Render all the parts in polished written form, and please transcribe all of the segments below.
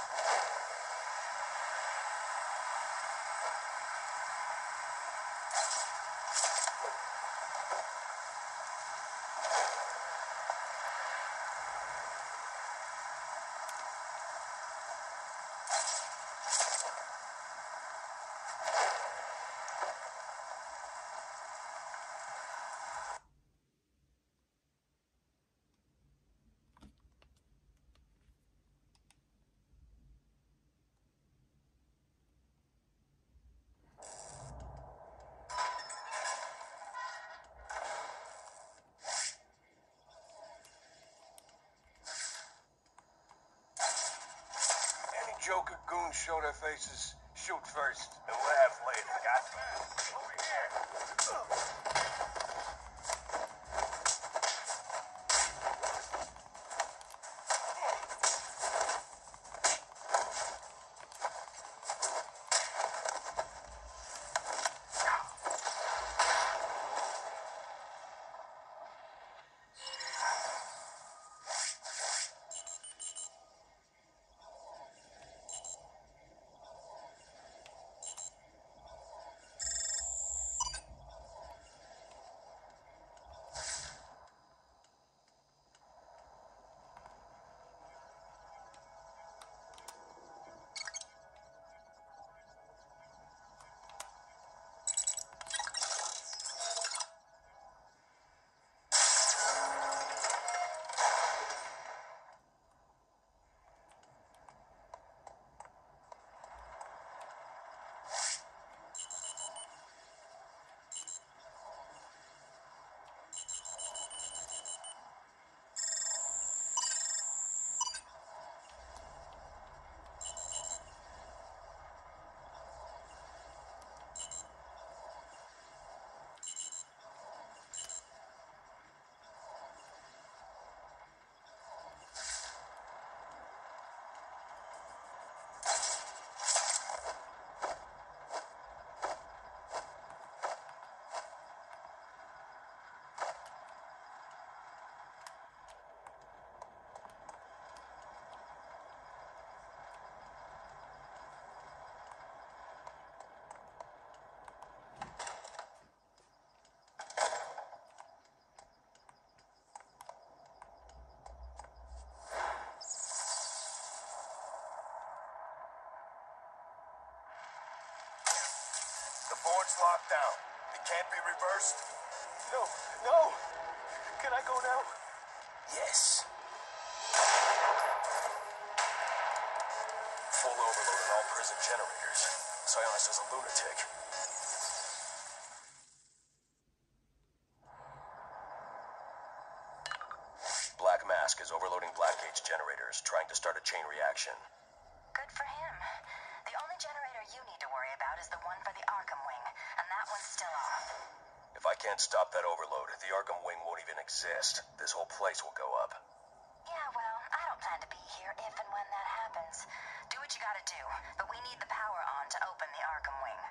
Joker goons show their faces, shoot first. And laugh later, got over here. The board's locked down. It can't be reversed. No, no! Can I go now? Yes. Full overload on all prison generators. Sionis is a lunatic. Black Mask is overloading Blackgate's generators, trying to start a chain reaction. Good for him. The only generator you need to worry about is the one for the Arkham Wing, and that one's still off. If I can't stop that overload, the Arkham Wing won't even exist. This whole place will go up. Yeah, well, I don't plan to be here if and when that happens. Do what you gotta do, but we need the power on to open the Arkham Wing.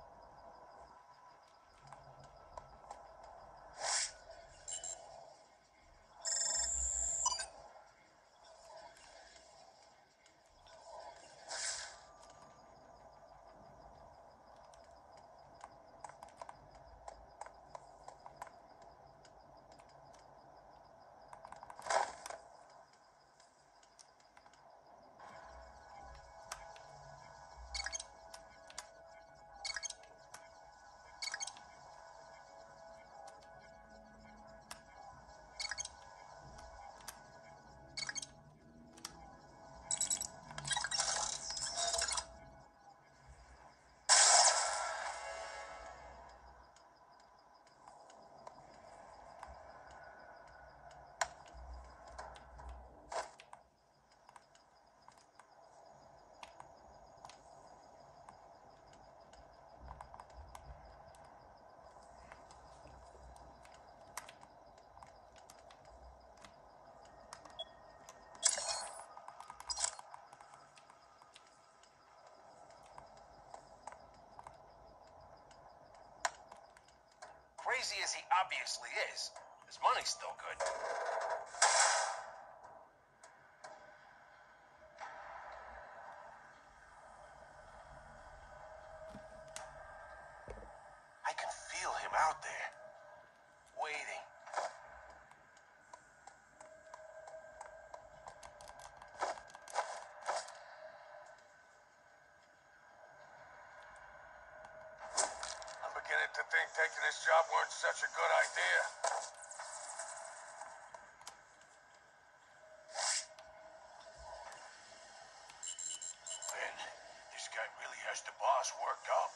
Crazy as he obviously is, his money's still good. such a good idea. Man, this guy really has the boss worked up.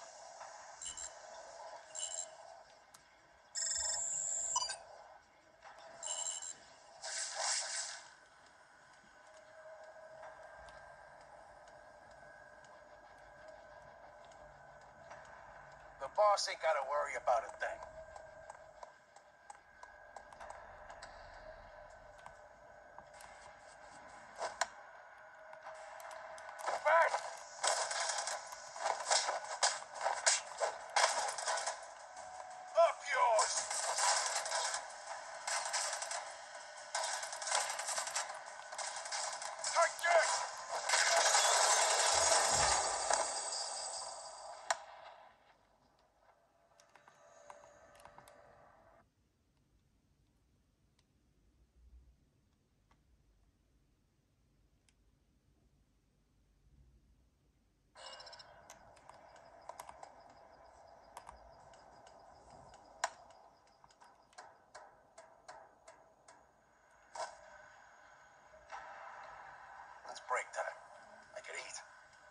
The boss ain't gotta worry about a thing. Back! Up yours! Take this! It's break time. I can eat.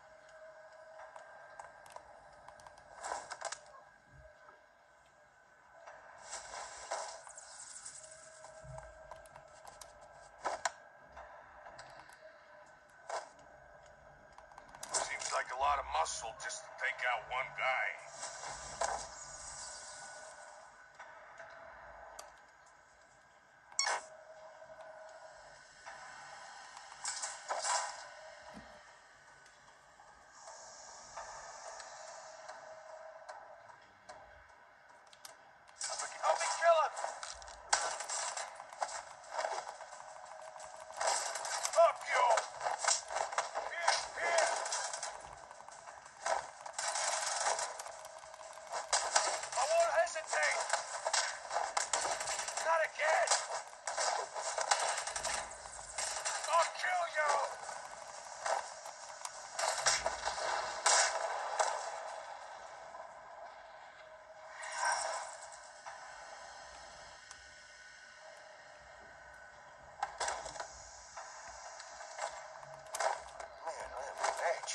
Seems like a lot of muscle just to take out one guy. Help me kill him! Up yours! Here, here! I won't hesitate! Not again! I'll kill you! Man, I am an edge.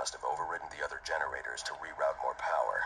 must have overridden the other generators to reroute more power.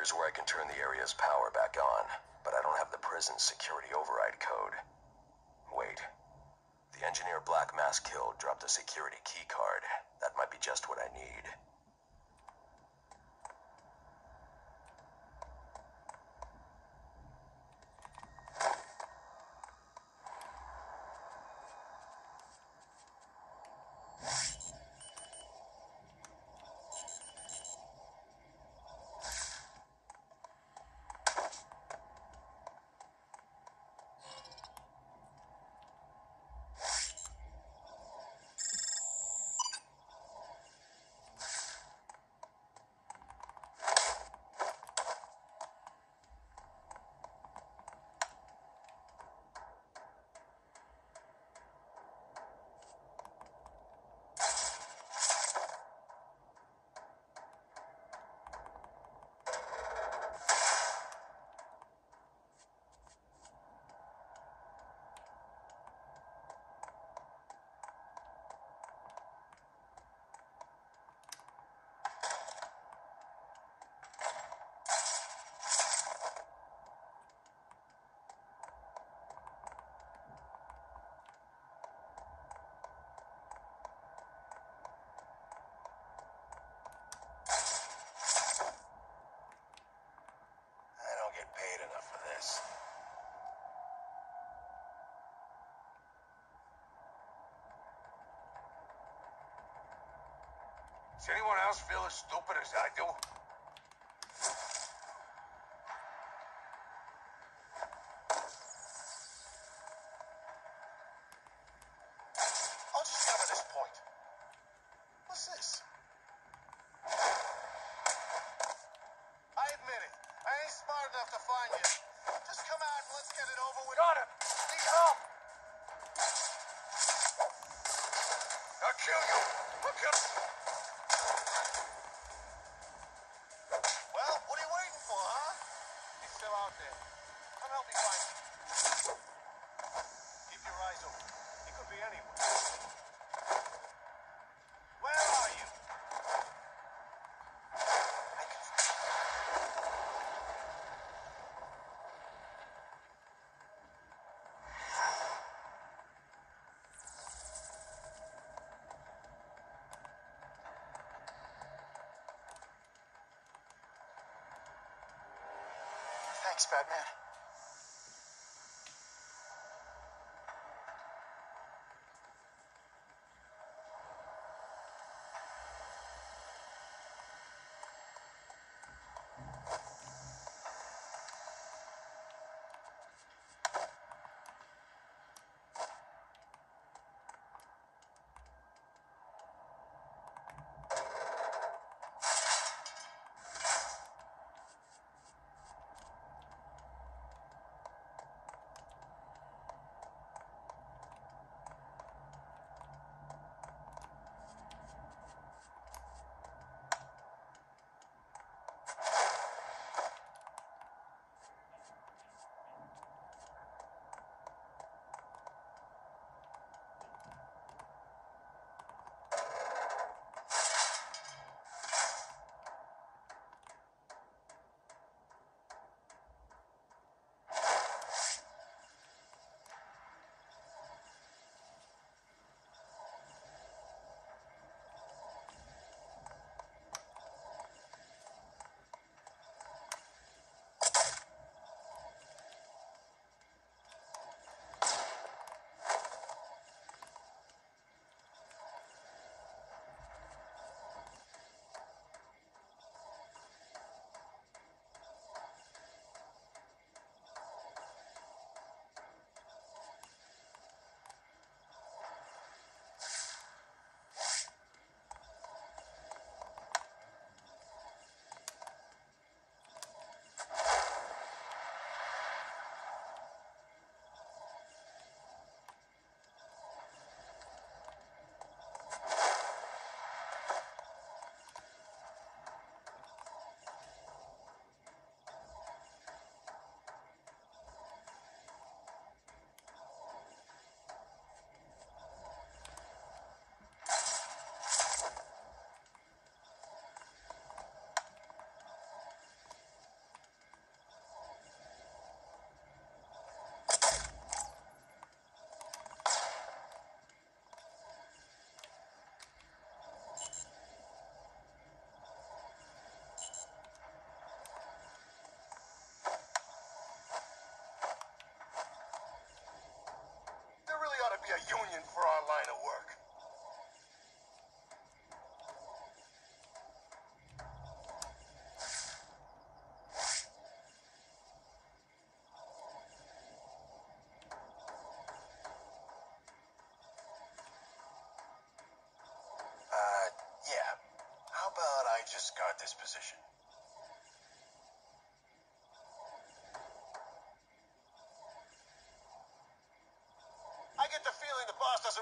Here's where I can turn the area's power back on, but I don't have the prison's security override code. Wait. The engineer Black Mask killed dropped a security keycard. That might be just what I need. I don't get paid enough for this. Does anyone else feel as stupid as I do? I'll just cover this point. What's this? I admit it. I ain't smart enough to find you. Just come out and let's get it over with. Got him! Need help! I'll kill you! I'll kill you! Well, what are you waiting for, huh? He's still out there. Come help me find him. Keep your eyes open. He could be anywhere. Where are you? I can Thanks, Batman.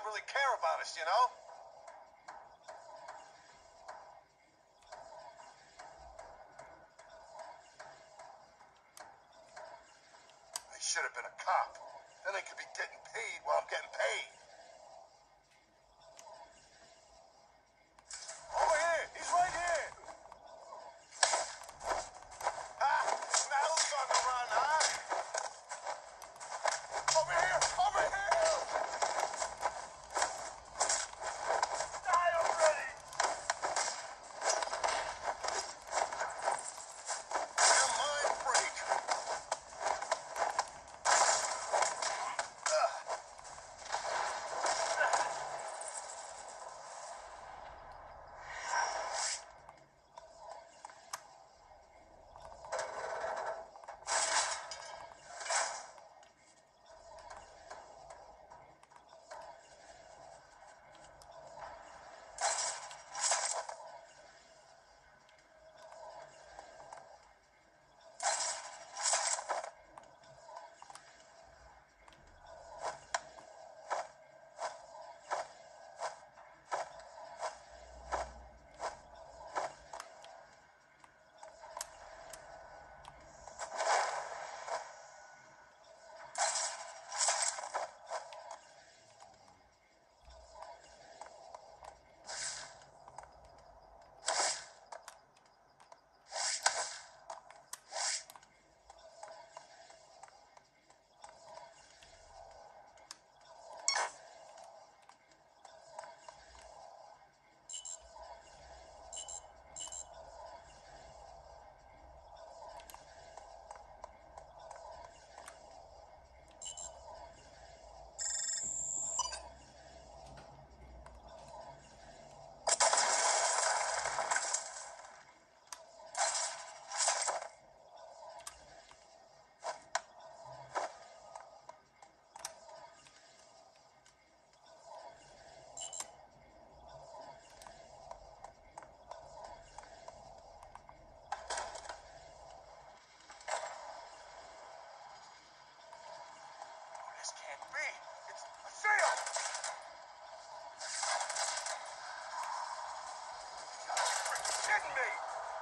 really care about us, you know? I should have been a cop. Then I could be getting paid while I'm getting paid. Over here! He's right here! Ah! Now who's on the run, huh? Over here! Over here! Die already! Your mind freak! This can't be. It's a seal! You're freaking kidding me!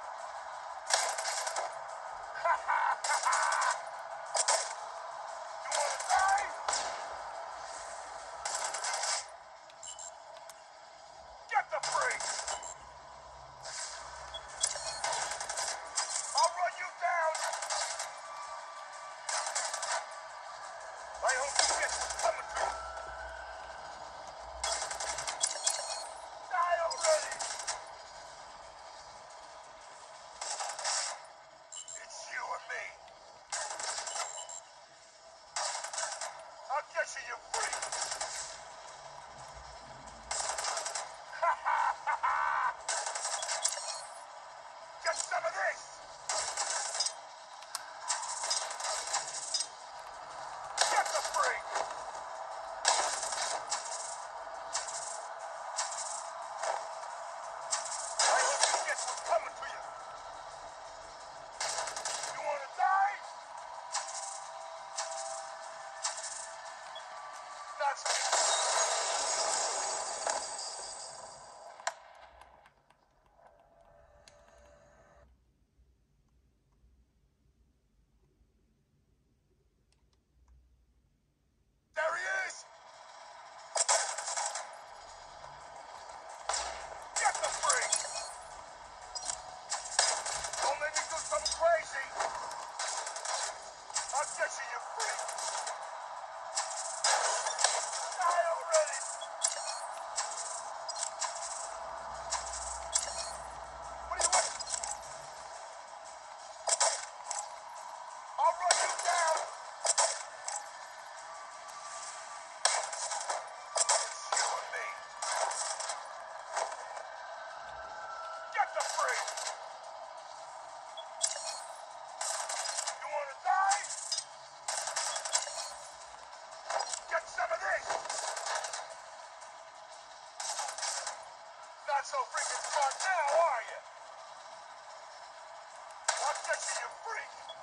You wanna die? Get the freak! I'll run you down! I hope you get what's coming to you! Die already! It's you and me! I'll get you, you freak! Get some of this! Get the freak! I hope you get what's coming to you! You wanna die? That's There he is! Get the freak! Don't let me do something crazy! I'll get you, you freak! Die already! What do you want? I'll run you down! It's you and me! Get the freak! You wanna die? Get some of this! Not so freaking smart now, are you? I'll get you, you freak!